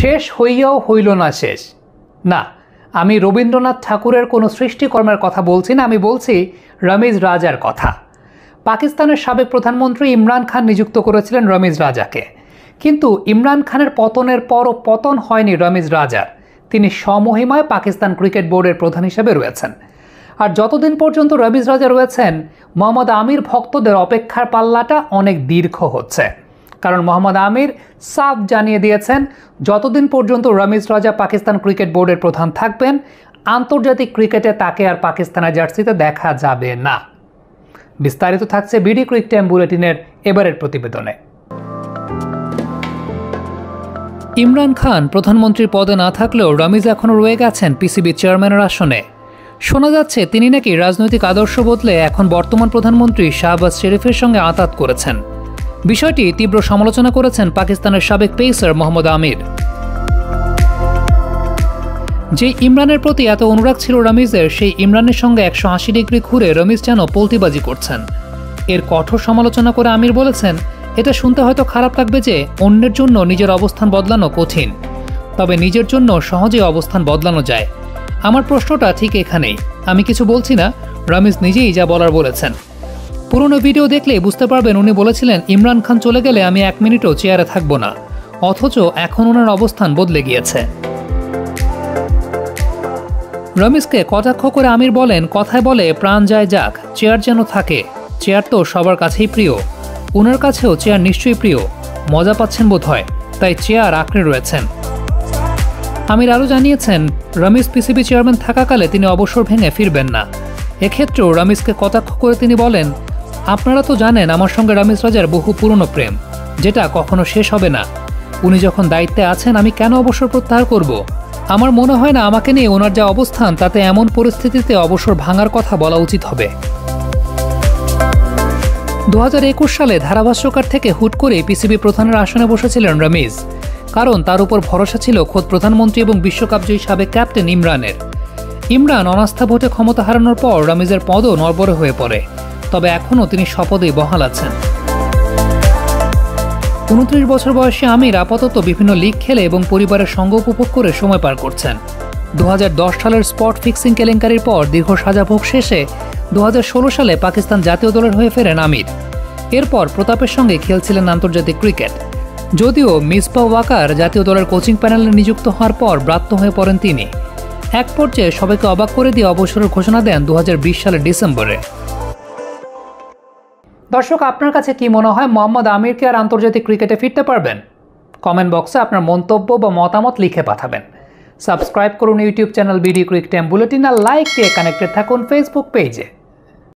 শেষ হইয়াও হইল না শেষ। না, আমি রবীন্দ্রনাথ ঠাকুরের কোনো সৃষ্টিকর্মের কথা বলছি না, আমি বলছি রমিজ রাজার কথা। পাকিস্তানের সাবেক প্রধানমন্ত্রী ইমরান খান নিযুক্ত করেছিলেন রমিজ রাজাকে, কিন্তু ইমরান খানের পতনের পরও পতন হয়নি রমিজ রাজার। তিনি সমহিমায় পাকিস্তান ক্রিকেট বোর্ডের প্রধান হিসেবে রয়েছেন। আর যতদিন পর্যন্ত রমিজ রাজা রয়েছেন, মোহাম্মদ আমির ভক্তদের অপেক্ষার পাল্লাটা অনেক দীর্ঘ হচ্ছে। কারণ মোহাম্মদ আমির সাফ জানিয়ে দিয়েছেন, যতদিন পর্যন্ত রমিজ রাজা পাকিস্তান ক্রিকেট বোর্ডের প্রধান থাকবেন, আন্তর্জাতিক ক্রিকেটে তাকে আর পাকিস্তানের জার্সিতে দেখা যাবে না। বিস্তারিত থাকছে বিডি ক্রিক টাইম বুলেটিনের এবারের প্রতিবেদনে। ইমরান খান প্রধানমন্ত্রীর পদে না থাকলেও রমিজ এখনও রয়ে গেছেন পিসিবি চেয়ারম্যানের আসনে। শোনা যাচ্ছে তিনি নাকি রাজনৈতিক আদর্শ বদলে এখন বর্তমান প্রধানমন্ত্রী শাহবাজ শরীফের সঙ্গে আঁতাত করেছেন। বিষয়টি তীব্র সমালোচনা করেছেন পাকিস্তানের সাবেক পেসার মোহাম্মদ আমির। যে ইমরানের প্রতি এত অনুরাগ ছিল রমিজের, সেই ইমরানের সঙ্গে 180 ডিগ্রি ঘুরে রমিজ যেন পলতিবাজি করছেন। এর কঠোর সমালোচনা করে আমির বলেছেন, এটা শুনতে হয়তো খারাপ লাগবে যে অন্যের জন্য নিজের অবস্থান বদলানো কঠিন, তবে নিজের জন্য সহজেই অবস্থান বদলানো যায়। আমার প্রশ্নটা ঠিক এখানেই। আমি কিছু বলছি না, রমিজ নিজেই যা বলার বলেছেন। পুরনো ভিডিও দেখলে বুঝতে পারবেন উনি বলেছিলেন, ইমরান খান চলে গেলে আমি 1 মিনিটও চেয়ারে থাকব না, অথচ এখন ওনার অবস্থান বদলে গিয়েছে। রমিজকে কটাক্ষ করে আমির বলেন, কথায় বলে প্রাণ যায় যাক, চেয়ার যেন থাকে। চেয়ার তো সবার কাছেই প্রিয়, ওনার কাছেও চেয়ার নিশ্চয়ই প্রিয়। মজা পাচ্ছেন বোধ হয়, তাই চেয়ার আঁকড়ে রয়েছেন। আমির আরও জানিয়েছেন, রমিজ পিসিবি চেয়ারম্যান থাকাকালে তিনি অবসর ভেঙে ফিরবেন না। এক্ষেত্রেও রমিজকে কটাক্ষ করে তিনি বলেন, আপনারা তো জানেন আমার সঙ্গে রমিজ রাজার বহু পুরনো প্রেম, যেটা কখনো শেষ হবে না। উনি যখন দায়িত্বে আছেন, আমি কেন অবসর প্রত্যাহার করব? আমার মনে হয় না আমাকে নিয়ে ওনার যা অবস্থান, তাতে এমন পরিস্থিতিতে অবসর ভাঙার কথা বলা উচিত হবে। 2021 সালে ধারাভাষ্যকার থেকে হুট করে পিসিবি প্রধানের আসনে বসেছিলেন রমিজ, কারণ তার উপর ভরসা ছিল খোদ প্রধানমন্ত্রী এবং বিশ্বকাপজয়ী সাবেক ক্যাপ্টেন ইমরানের। ইমরান অনাস্থা ভোটে ক্ষমতা হারানোর পর রমিজের পদও নড়বড়ে হয়ে পড়ে, তবে এখনও তিনি শপথেই বহাল আছেন। 29 বছর বয়সী আমির আপাতত বিভিন্ন লিগ খেলে এবং পরিবারের সঙ্গ উপভোগ করে সময় পার করছেন। 2010 সালের স্পট ফিক্সিং কেলেঙ্কারির পর দীর্ঘ সাজাভোগ শেষে 2016 সালে পাকিস্তান জাতীয় দলের হয়ে ফেরেন আমির। এরপর প্রতাপের সঙ্গে খেলছিলেন আন্তর্জাতিক ক্রিকেট। যদিও মিসবাহ ওয়াকার জাতীয় দলের কোচিং প্যানেলে নিযুক্ত হওয়ার পর ব্রাত্য হয়ে পড়েন তিনি। এক পর্যায়ে সবাইকে অবাক করে দিয়ে অবসরের ঘোষণা দেন 2020 সালের ডিসেম্বরে। দর্শক, আপনার কাছে কি মনে হয়, মোহাম্মদ আমিরকে আর আন্তর্জাতিক ক্রিকেটে ফিরতে পারবেন? কমেন্ট বক্সে আপনার মন্তব্য বা মতামত লিখে পাঠাবেন। সাবস্ক্রাইব করুন YouTube channel BD cric time bulletin আর লাইক দিয়ে কানেক্টেড থাকুন ফেসবুক পেজে।